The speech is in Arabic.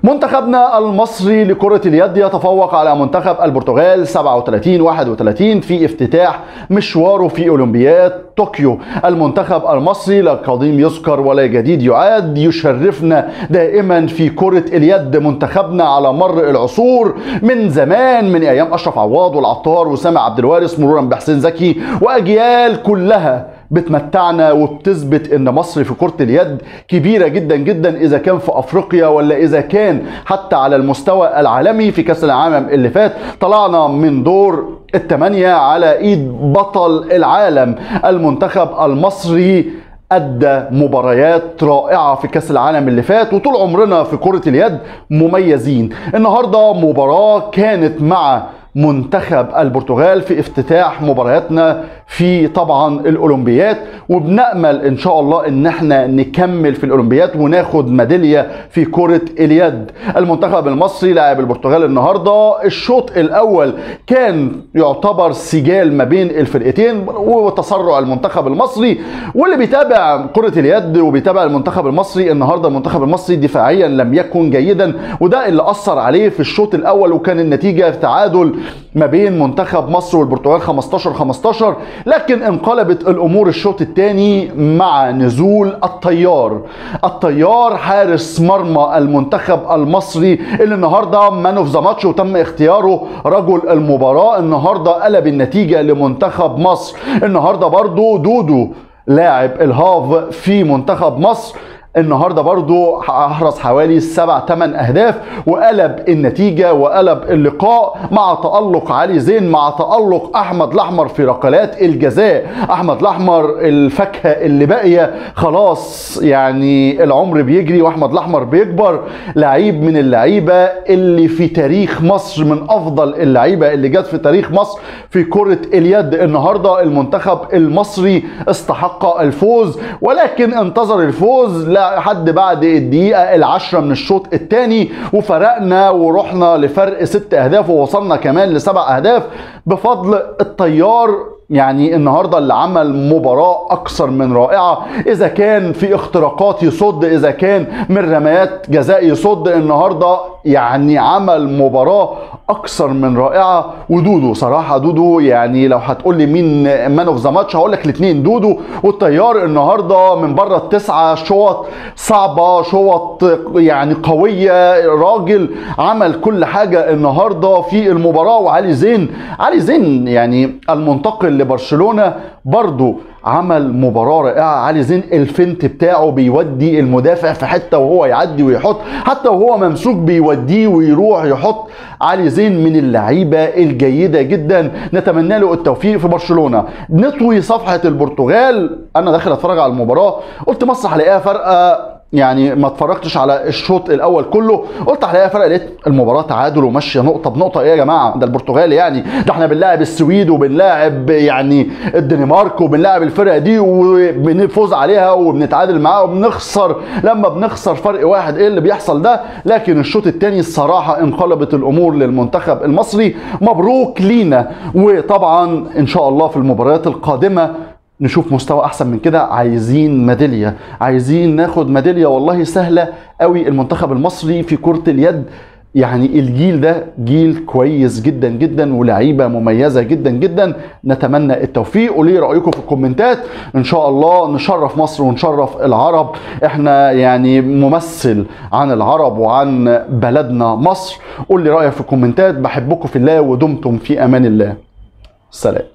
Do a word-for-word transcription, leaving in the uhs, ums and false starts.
منتخبنا المصري لكرة اليد يتفوق على منتخب البرتغال سبعة وثلاثين واحد وثلاثين في افتتاح مشواره في أولمبياد طوكيو. المنتخب المصري لا قديم يذكر ولا جديد يعاد، يشرفنا دائما في كرة اليد منتخبنا على مر العصور، من زمان من أيام أشرف عواد والعطار وسامع عبد الوارث مرورا بحسين زكي وأجيال كلها بتمتعنا وبتثبت ان مصر في كرة اليد كبيرة جدا جدا، اذا كان في افريقيا ولا اذا كان حتى على المستوى العالمي. في كاس العالم اللي فات طلعنا من دور الثمانية على ايد بطل العالم. المنتخب المصري أدى مباريات رائعة في كأس العالم اللي فات، وطول عمرنا في كرة اليد مميزين. النهاردة مباراة كانت مع منتخب البرتغال في افتتاح مبارياتنا في طبعا الأولمبيات، وبنأمل إن شاء الله إن احنا نكمل في الأولمبيات وناخد ميدالية في كرة اليد. المنتخب المصري لاعب البرتغال النهاردة. الشوط الأول كان يعتبر سجال ما بين الفرقتين وتسرع المنتخب المصري، واللي بيتابع كرة اليد وبيتابع المنتخب المصري النهاردة المنتخب المصري دفاعيا لم يكن جيدا، وده اللي أثر عليه في الشوط الأول، وكان النتيجة تعادل ما بين منتخب مصر والبرتغال خمستاشر خمستاشر. لكن انقلبت الامور الشوط الثاني مع نزول الطيار. الطيار حارس مرمى المنتخب المصري اللي النهارده مان اوف ذا ماتش وتم اختياره رجل المباراه. النهارده قلب النتيجه لمنتخب مصر. النهارده برضو دودو لاعب الهاف في منتخب مصر النهارده برضو احرز حوالي سبع ثمان اهداف وقلب النتيجه وقلب اللقاء، مع تألق علي زين، مع تألق احمد الاحمر في ركلات الجزاء. احمد الاحمر الفاكهه اللي باقيه خلاص، يعني العمر بيجري واحمد الاحمر بيكبر. لعيب من اللعيبه اللي في تاريخ مصر، من افضل اللعيبه اللي جت في تاريخ مصر في كره اليد. النهارده المنتخب المصري استحق الفوز، ولكن انتظر الفوز لا حد بعد الدقيقة العشرة من الشوط الثاني، وفرقنا ورحنا لفرق ست أهداف ووصلنا كمان لسبع أهداف بفضل الطيار. يعني النهارده اللي عمل مباراة أكثر من رائعة، إذا كان في اختراقات يصد، إذا كان من رميات جزاء يصد. النهارده يعني عمل مباراة أكثر من رائعة. ودودو صراحة دودو، يعني لو هتقول لي مين مان اوف ذا ماتش هقول لك الاثنين، دودو والطيار. النهارده من بره التسعة شوط صعبة، شوط يعني قوية، راجل عمل كل حاجة النهارده في المباراة. وعلي زين، علي زين يعني المنتقل لبرشلونة برضو عمل مباراة رائعة. علي زين الفنت بتاعه بيودي المدافع في حتة وهو يعدي ويحط، حتى وهو ممسوك بيوديه ويروح يحط. علي زين من اللعيبة الجيدة جدا، نتمنى له التوفيق في برشلونة. نطوي صفحة البرتغال. انا داخل اتفرج على المباراة قلت مصر هلاقيها فرقة، يعني ما اتفرجتش على الشوط الاول كله، قلت هلاقيها فرق، لقيت المباراه تعادل وماشيه نقطه بنقطه. ايه يا جماعه ده البرتغال؟ يعني ده احنا بنلاعب السويد وبنلاعب يعني الدنمارك وبنلاعب الفرق دي وبنفوز عليها وبنتعادل معاها وبنخسر لما بنخسر فرق واحد. ايه اللي بيحصل ده؟ لكن الشوط الثاني الصراحه انقلبت الامور للمنتخب المصري. مبروك لينا، وطبعا ان شاء الله في المباريات القادمه نشوف مستوى احسن من كده. عايزين ميداليه، عايزين ناخد ميداليه. والله سهله قوي المنتخب المصري في كرة اليد، يعني الجيل ده جيل كويس جدا جدا ولعيبه مميزه جدا جدا. نتمنى التوفيق. وليه رايكم في الكومنتات. ان شاء الله نشرف مصر ونشرف العرب. احنا يعني ممثل عن العرب وعن بلدنا مصر. قول لي رايك في الكومنتات. بحبكم في الله ودمتم في امان الله. سلام.